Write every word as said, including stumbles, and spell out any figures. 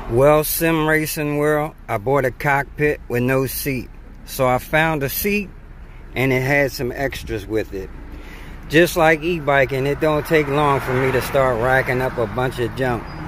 Well, sim racing world, I bought a cockpit with no seat. So I found a seat and it had some extras with it. Just like e-biking, it don't take long for me to start racking up a bunch of junk.